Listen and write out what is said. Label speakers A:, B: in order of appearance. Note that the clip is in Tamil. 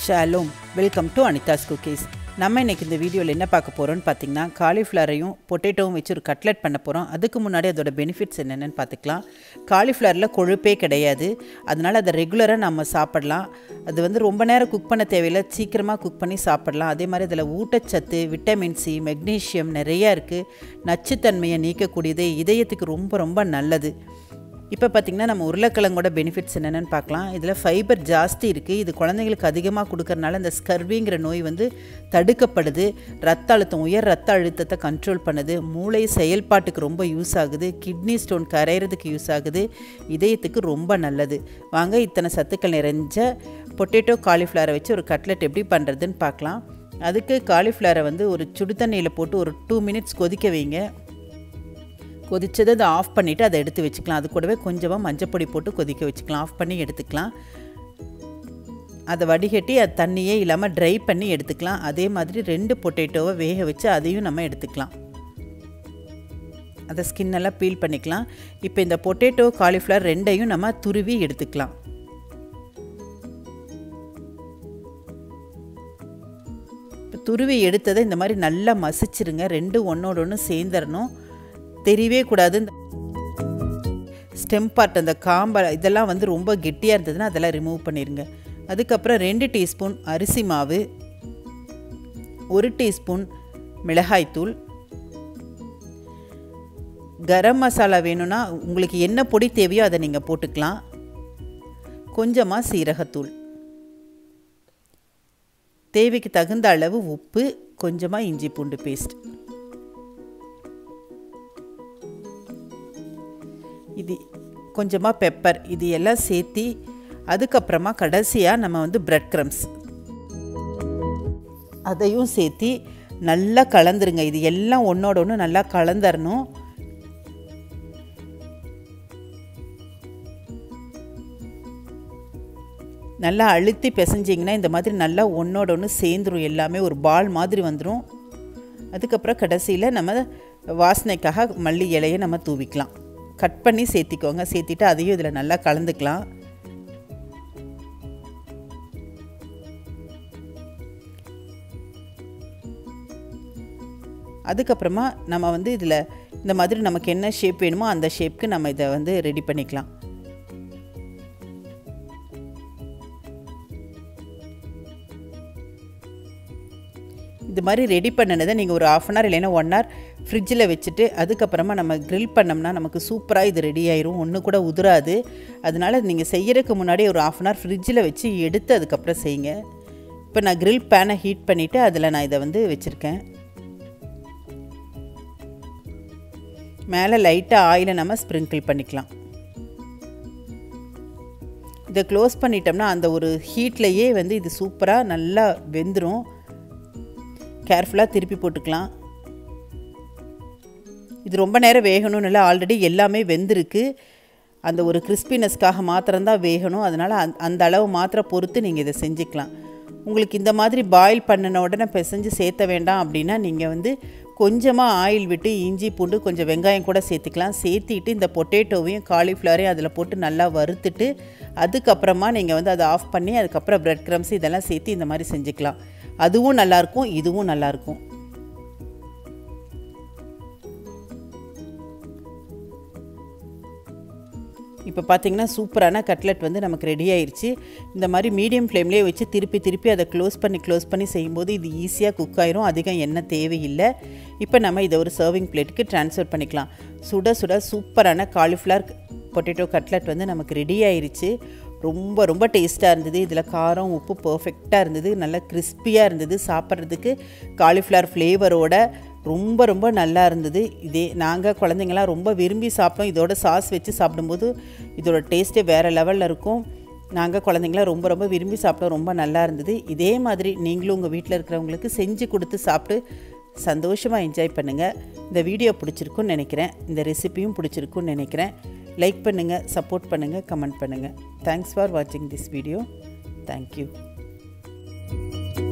A: Shalom, welcome to Anitha'S Cook-Eeze. நம்ம இன்னைக்கு இந்த வீடியோல என்ன பார்க்க போறோம்னு பாத்தீங்கன்னா காலிஃப்ளவரையும் பொட்டேட்டோவும் வச்சு ஒரு கட்லெட் பண்ண போறோம். அதுக்கு முன்னாடி அதோட பெனிஃபிட்ஸ் என்னன்னு பார்த்துக்கலாம். காலிஃப்ளவர்ல கொழுப்பே கிடையாது. அதனால அத ரெகுலரா நம்ம சாப்பிடலாம். அது வந்து ரொம்ப நேரம் குக் பண்ண தேவையில்லை, சீக்கிரமா குக் பண்ணி சாப்பிடலாம். அதே மாதிரி இதல ஊட்டச்சத்து, விட்டமின் சி, மெக்னீசியம் நிறைய இருக்கு. நச்சுத்தன்மையை நீக்கக்கூடியது, இதயத்துக்கு ரொம்ப நல்லது. இப்போ பாத்தீங்கன்னா நம்ம உருளைக்கிழங்கோட பெனிஃபிட்ஸ் என்னன்னு பார்க்கலாம். இதில் ஃபைபர் ஜாஸ்தி இருக்குது. இது குழந்தைகளுக்கு அதிகமாக கொடுக்கறனால இந்த ஸ்கர்விங்கிற நோய் வந்து தடுக்கப்படுது. ரத்த அழுத்தம், உயர் ரத்த அழுத்தத்தை கண்ட்ரோல் பண்ணுது. மூளை செயல்பாட்டுக்கு ரொம்ப யூஸ் ஆகுது. கிட்னி ஸ்டோன் கரையிறதுக்கு யூஸ் ஆகுது. இதயத்துக்கு ரொம்ப நல்லது. வாங்க இத்தனை சத்துக்கள் நிறைஞ்ச பொட்டேட்டோ காலிஃப்ளவரை வச்சு ஒரு கட்லெட் எப்படி பண்ணுறதுன்னு பார்க்கலாம். அதுக்கு காலிஃப்ளவரை வந்து ஒரு சுடு தண்ணியில் போட்டு ஒரு 2 மினிட்ஸ் கொதிக்க வைங்க. கொதிச்சதை அதை ஆஃப் பண்ணிவிட்டு அதை எடுத்து வச்சுக்கலாம். அது கூடவே கொஞ்சமாக மஞ்சப்பொடி போட்டு கொதிக்க வச்சுக்கலாம். ஆஃப் பண்ணி எடுத்துக்கலாம். அதை வடிகட்டி அது தண்ணியே இல்லாமல் ட்ரை பண்ணி எடுத்துக்கலாம். அதே மாதிரி 2 பொட்டேட்டோவை வேக வச்சு அதையும் நம்ம எடுத்துக்கலாம். அதை ஸ்கின்னெல்லாம் பீல் பண்ணிக்கலாம். இப்போ இந்த பொட்டேட்டோ காலிஃப்ளவர் ரெண்டையும் நம்ம துருவி எடுத்துக்கலாம். இப்போ துருவி எடுத்ததை இந்த மாதிரி நல்லா மசிச்சிருங்க. 2 ஒன்றோடு ஒன்று சேர்ந்துடணும். தெரியவே கூடாது. ஸ்டெம் பார்ட் அந்த காம்பை இதெல்லாம் வந்து ரொம்ப கெட்டியாக இருந்ததுன்னா அதெல்லாம் ரிமூவ் பண்ணிடுங்க. அதுக்கப்புறம் 2 டீஸ்பூன் அரிசி மாவு, 1 டீஸ்பூன் மிளகாய்த்தூள், கரம் மசாலா வேணும்னா உங்களுக்கு என்ன பொடி தேவையோ அதை நீங்கள் போட்டுக்கலாம். கொஞ்சமாக சீரகத்தூள், தேவைக்கு தகுந்த அளவு உப்பு, கொஞ்சமாக இஞ்சி பூண்டு பேஸ்ட். இது கொஞ்சமாக பெப்பர், இது எல்லாம் சேர்த்தி அதுக்கப்புறமா கடைசியாக நம்ம வந்து பிரெட் க்ரம்ஸ் அதையும் சேர்த்தி நல்லா கலந்துருங்க. இது எல்லாம் ஒன்றோட ஒன்று நல்லா கலந்துடணும். நல்லா அழுத்தி பிசைஞ்சிங்கன்னா இந்த மாதிரி நல்லா ஒன்றோட ஒன்று சேர்ந்துடும். எல்லாமே ஒரு பால் மாதிரி வந்துடும். அதுக்கப்புறம் கடைசியில் நம்ம வாசனைக்காக மல்லி இலையை நம்ம தூவிக்கலாம். கட் பண்ணி சேர்த்திக்கோங்க. சேர்த்திட்டு அதையும் இதில் நல்லா கலந்துக்கலாம். அதுக்கப்புறமா நம்ம வந்து இதில் இந்த மாதிரி நமக்கு என்ன ஷேப் வேணுமோ அந்த ஷேப்க்கு நம்ம இதை வந்து ரெடி பண்ணிக்கலாம். இது மாதிரி ரெடி பண்ணினதை நீங்கள் ஒரு 1/2 hour இல்லைன்னா 1 hour ஃப்ரிட்ஜில் வச்சுட்டு அதுக்கப்புறமா நம்ம க்ரில் பண்ணோம்னா நமக்கு சூப்பராக இது ரெடி ஆயிரும். ஒன்று கூட உதிராது. அதனால் நீங்கள் செய்யறதுக்கு முன்னாடி ஒரு 1/2 hour ஃப்ரிட்ஜில் வச்சு எடுத்து அதுக்கப்புறம் செய்யுங்க. இப்போ நான் க்ரில் பேனை ஹீட் பண்ணிவிட்டு அதில் நான் இதை வந்து வச்சுருக்கேன். மேலே லைட்டாக ஆயிலை நம்ம ஸ்ப்ரிங்கிள் பண்ணிக்கலாம். இதை க்ளோஸ் பண்ணிட்டோம்னா அந்த ஒரு ஹீட்லேயே வந்து இது சூப்பராக நல்லா வெந்துடும். கேர்ஃபுல்லாக திருப்பி போட்டுக்கலாம். இது ரொம்ப நேரம் வேகணும்னு இல்லை, ஆல்ரெடி எல்லாமே வெந்திருக்கு. அந்த ஒரு கிறிஸ்பினஸ்க்காக மாத்திரம்தான் வேகணும். அதனால் அந்த அளவு மாத்திரம் பொறுத்து நீங்கள் இதை செஞ்சுக்கலாம். உங்களுக்கு இந்த மாதிரி பாயில் பண்ணின உடனே பிசைஞ்சு சேர்த்த வேண்டாம் அப்படின்னா நீங்கள் வந்து கொஞ்சமாக ஆயில் விட்டு இஞ்சி பூண்டு கொஞ்சம் வெங்காயம் கூட சேர்த்துக்கலாம். சேர்த்திட்டு இந்த பொட்டேட்டோவையும் காலிஃப்ளவரையும் அதில் போட்டு நல்லா வறுத்துட்டு அதுக்கப்புறமா நீங்கள் வந்து அதை ஆஃப் பண்ணி அதுக்கப்புறம் பிரெட் க்ரம்ஸ் இதெல்லாம் சேர்த்து இந்த மாதிரி செஞ்சுக்கலாம். அதுவும் நல்லாயிருக்கும், இதுவும் நல்லாயிருக்கும். இப்போ பார்த்தீங்கன்னா சூப்பரான கட்லெட் வந்து நமக்கு ரெடி ஆயிடுச்சு. இந்த மாதிரி மீடியம் ஃப்ளேம்லேயே வச்சு திருப்பி அதை க்ளோஸ் பண்ணி செய்யும்போது இது ஈஸியாக குக் ஆயிரும். அதிகம் எண்ணெய் தேவையில்லை. இப்போ நம்ம இதை ஒரு சர்விங் பிளேட்டுக்கு ட்ரான்ஸ்ஃபர் பண்ணிக்கலாம். சுட சூப்பரான காலிஃப்ளவர் பொட்டேட்டோ கட்லெட் வந்து நமக்கு ரெடி ஆயிடுச்சு. ரொம்ப டேஸ்ட்டாக இருந்தது. இதில் காரம் உப்பு பர்ஃபெக்டாக இருந்தது. நல்லா கிறிஸ்பியாக இருந்தது. சாப்பிட்றதுக்கு காலிஃப்ளவர் ஃப்ளேவரோட ரொம்ப நல்லா இருந்தது. இதே நாங்கள் குழந்தைங்களாம் ரொம்ப விரும்பி சாப்பிட்டோம். இதோட சாஸ் வச்சு சாப்பிடும்போது இதோட டேஸ்ட்டே வேறு லெவலில் இருக்கும். நாங்கள் குழந்தைங்களாம் ரொம்ப விரும்பி சாப்பிட்டோம். ரொம்ப நல்லா இருந்தது. இதே மாதிரி நீங்களும் உங்கள் வீட்டில் இருக்கிறவங்களுக்கு செஞ்சு கொடுத்து சாப்பிட்டு சந்தோஷமாக என்ஜாய் பண்ணுங்கள். இந்த வீடியோ பிடிச்சிருக்குன்னு நினைக்கிறேன். இந்த ரெசிபியும் பிடிச்சிருக்குன்னு நினைக்கிறேன். லைக் பண்ணுங்கள், சப்போர்ட் பண்ணுங்கள், கமெண்ட் பண்ணுங்கள். தேங்க்ஸ் ஃபார் வாட்சிங் திஸ் வீடியோ. தேங்க்யூ.